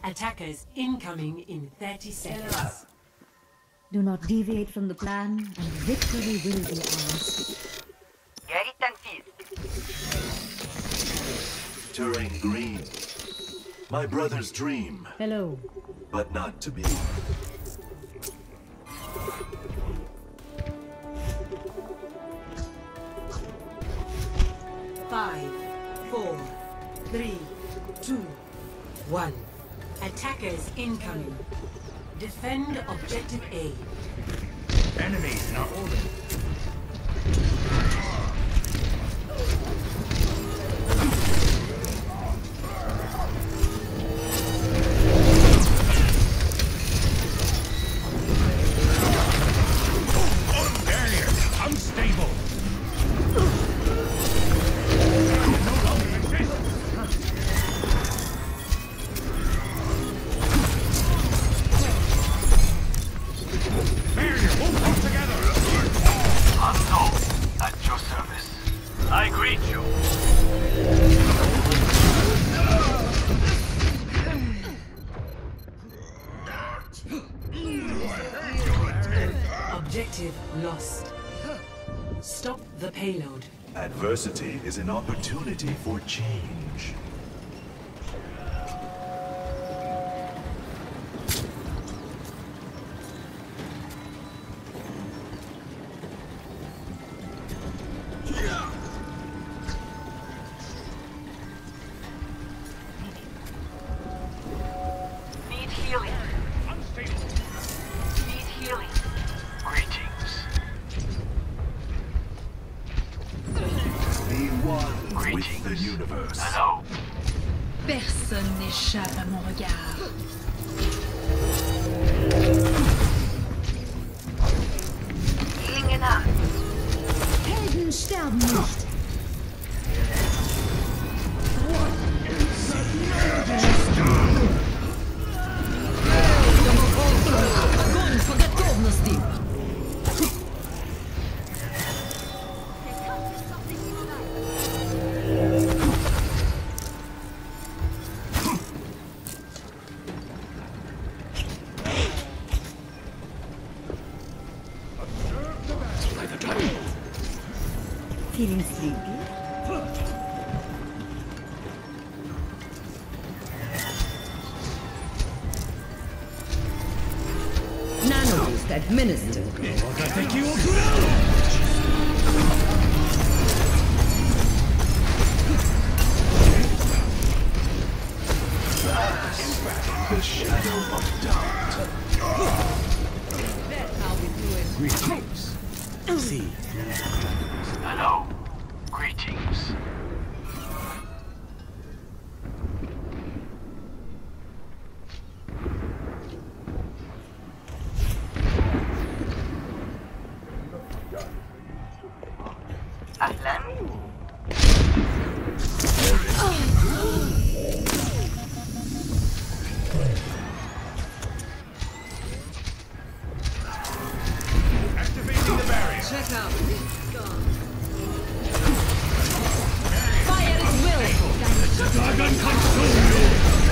Attackers incoming in 30 seconds. Do not deviate from the plan, and victory will be ours. Terrain green. My brother's dream. Hello. But not to be. 5, 4, 3, 2, 1. Attackers incoming. Defend objective A. Enemies in our orbit. Barrier unstable. I greet you. Objective lost. Stop the payload. Adversity is an opportunity for change. Need healing. Unstable. Need healing. Greetings. Be one with Greetings. the universe. Hello. Personne n'échappe à mon regard. Healing enough. Helden sterben nicht. Огонь по готовности! Feeling sleepy? Nanoboost administered. The shadow of doubt. That's how we do it. Greetings. See. Hello. Greetings. أهلا. Activating the barrier. Check out. Fire at will! Dragon consume you.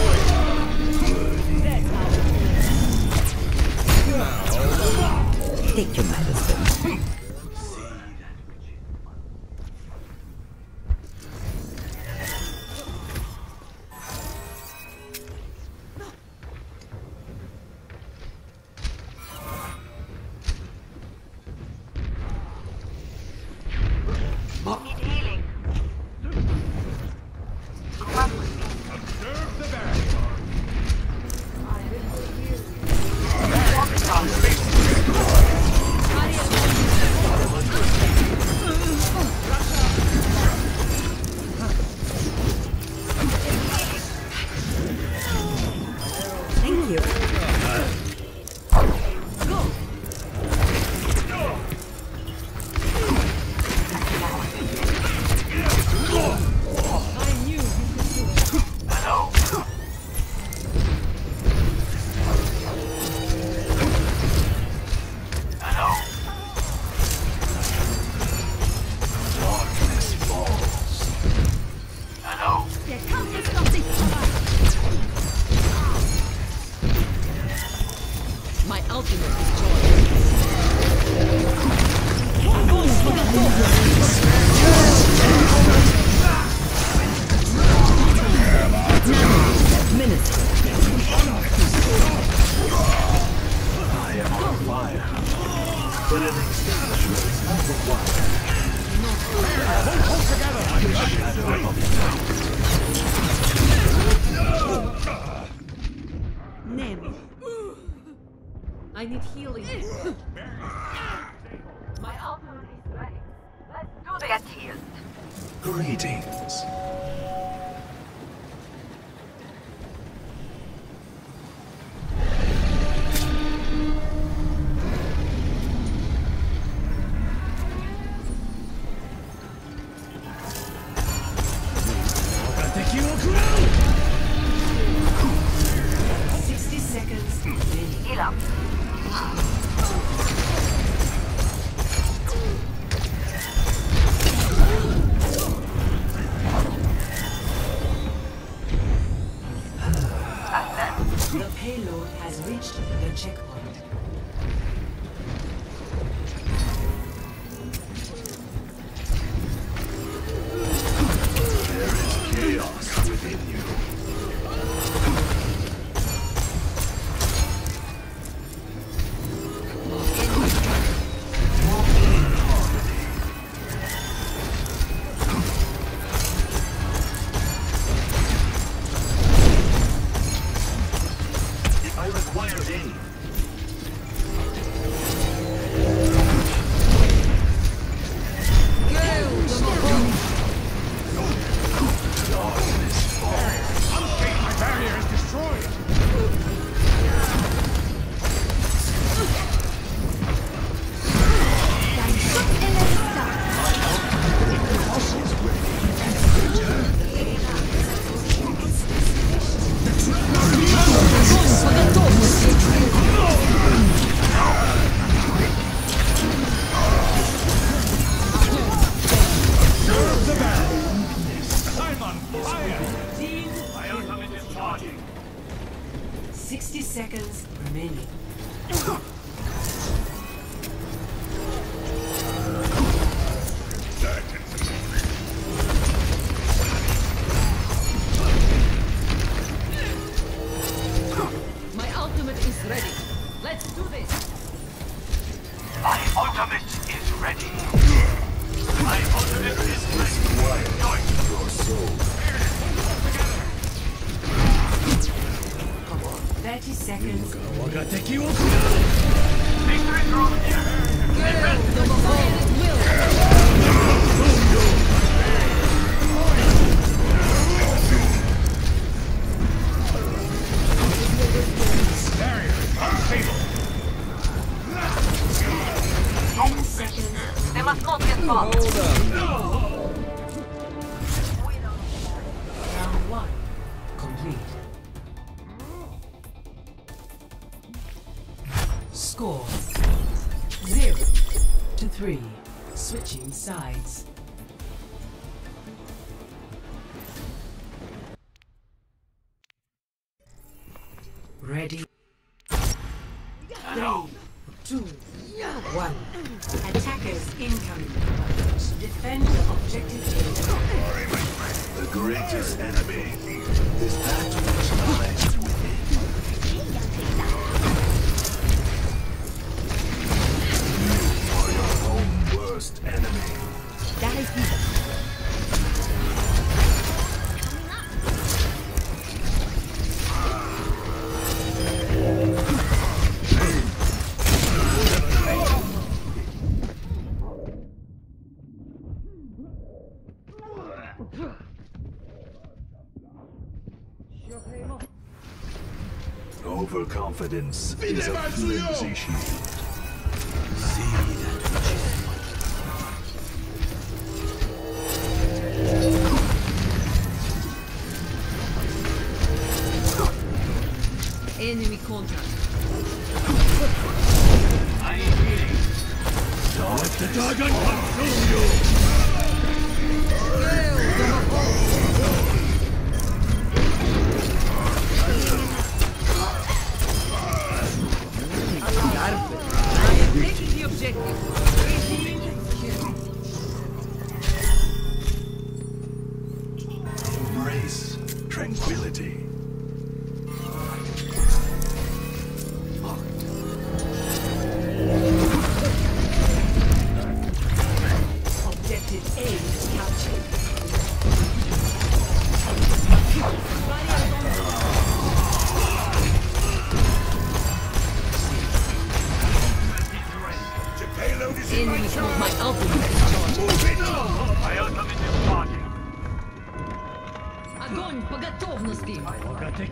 Take your medicine. Need healing. Come up with me. Observe the barrier. Thank you. Hello. Hello. Darkness falls. Hello. Der Kampf ist noch nicht vorbei! ultimate is I am on fire, but an extinguisher is not required. Hold together! The shadow of Name. I need healing. My ultimate is ready. Let's do the get healed. greetings. Heal up. The payload has reached the checkpoint. There is chaos within you. I require aid. My barrier is destroyed! I'm on fire! My ultimate is charging! 60 seconds remaining. My ultimate is ready. Let's do this. My ultimate is ready! My ultimate is ready! Going! Your soul. 30 seconds. Victory from here! Barrier unstable! 10 seconds. They must not get far. Round 1 complete. Score 0-3. Switching sides. Ready. 3, 2, 1. Attackers incoming. Defend objective A. The greatest enemy is that which lies within. You are your own worst enemy. That is the Overconfidence is a flimsy shield. See that Enemy contact. I am healing! Let the Dragon consume you!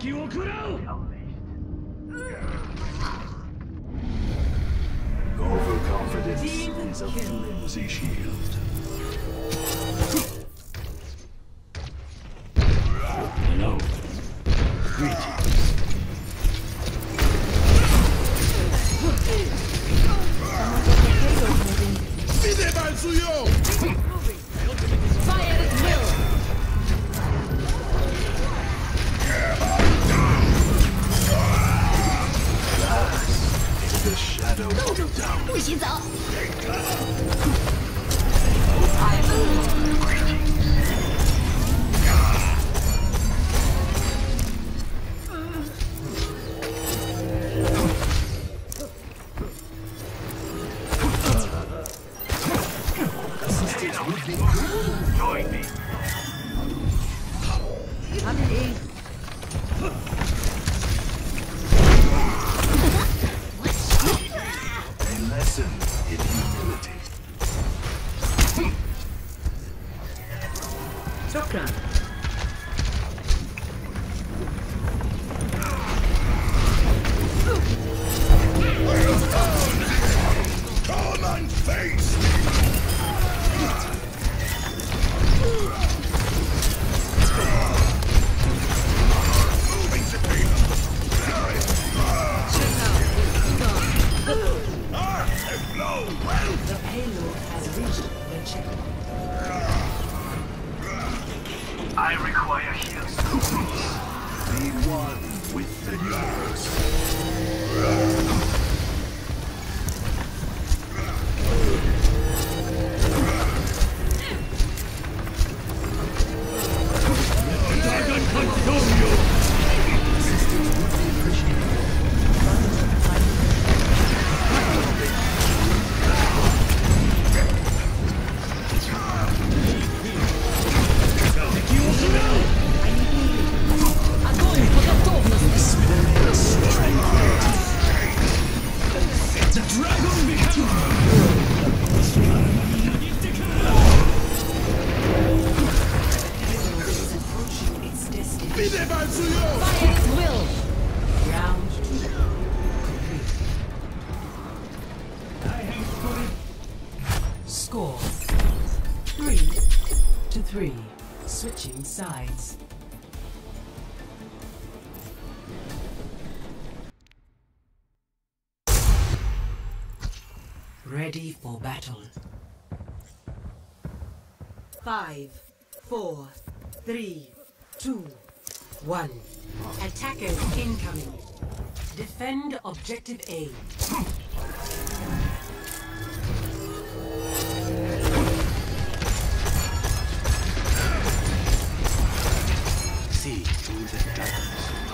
Overconfidence is a flimsy shield. Hello. Greetings. Fire at will! The shadow of doubt. 不许走！ Assistance would be join me. A lesson in humility. Chakra. Come and face me. Moving to payment. The payload has reached the checkpoint. I require heals. Be one with the universe. Score 3-3. Switching sides. Ready for battle. 5, 4, 3, 2, 1. Attackers incoming. Defend objective A. See through the darkness.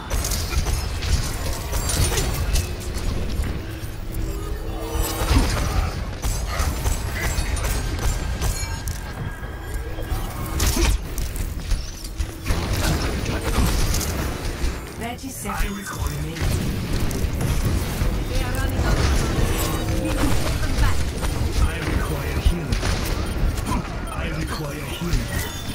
Seconds remaining. They are running out of time. We must get them back. I require healing. I require healing.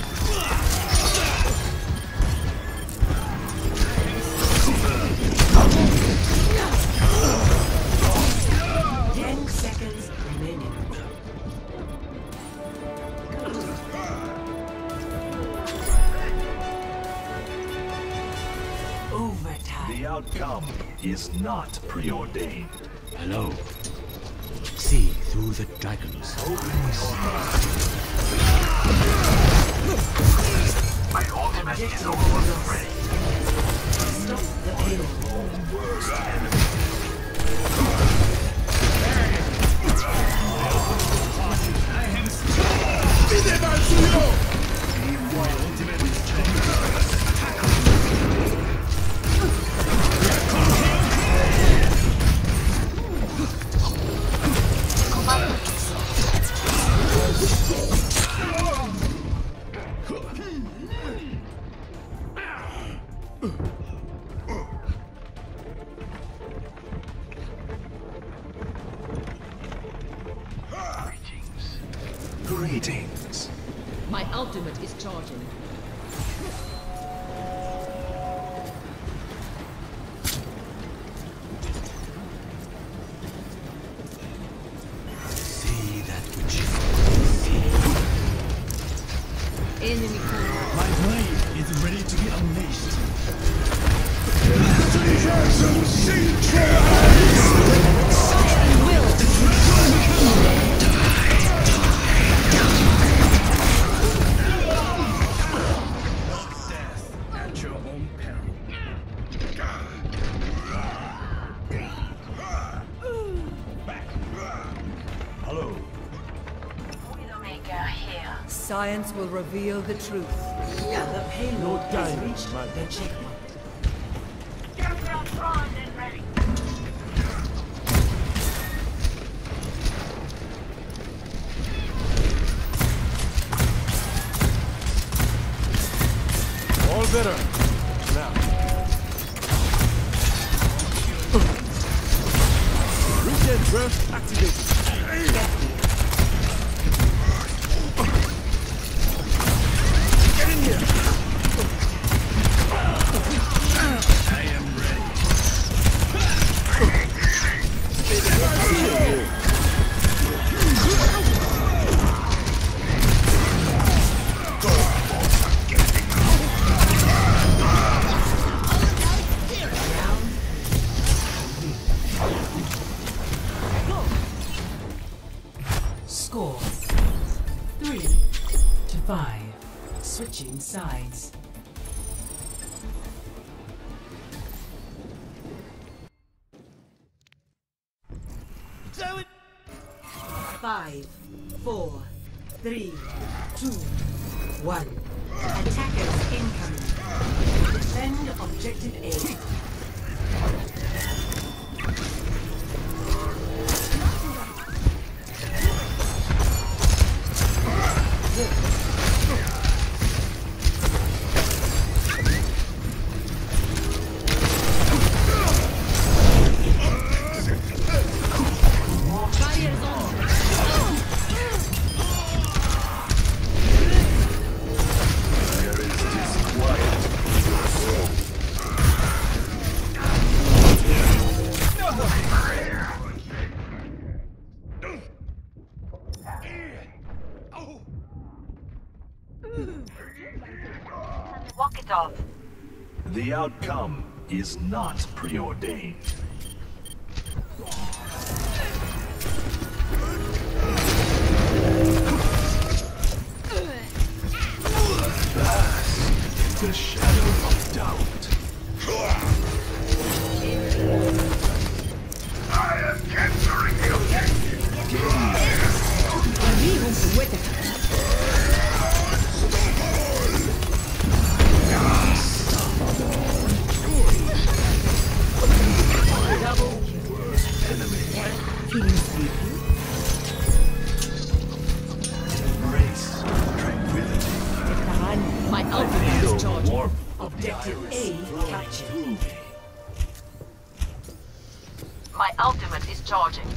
10 seconds remaining. The outcome is not preordained. Hello. See through the dragons. My ultimate is almost ready. Stop the payload. Worst enemy. My ultimate is changed. Greetings. My ultimate is charging. Science will reveal the truth. The payload has time, reached man. the checkpoint. Get down, primed and ready. All better. Now. Regen burst activated. Get in here. I am ready. Score 3 to 5. Switching sides. Do it. 5, 4, 3, 2, 1. Attackers incoming. Defend objective A. Walk it off. The outcome is not preordained. Vast in the shadow of doubt. I am capturing the objective. Feeling sleepy? Embrace tranquility. My ultimate is charged. Warmth Objective A captured. My ultimate is charging.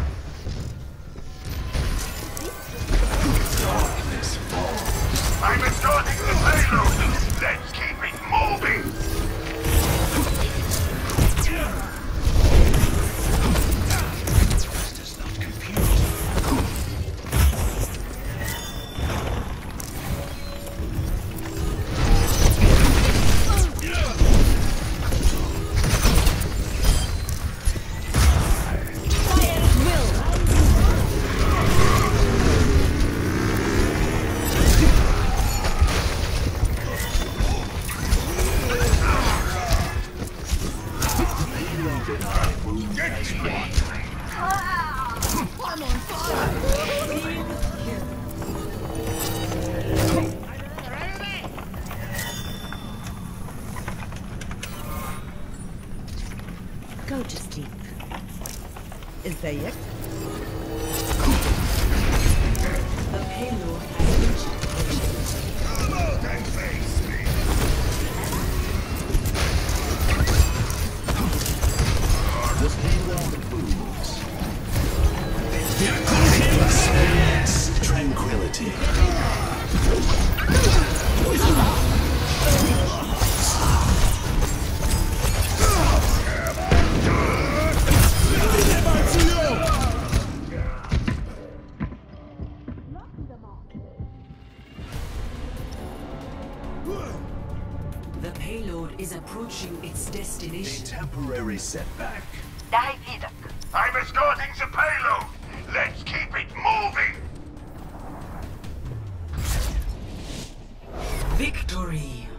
Darkness falls. I'm escorting the payload. Let's keep it moving. Go to sleep. ازيك؟ The payload has reached the checkpoint. Look and face me. Just leave on the fools. Experience tranquility. The payload is approaching its A destination. temporary setback. Dahi vidak. I'm escorting the payload. Let's keep it moving. Victory!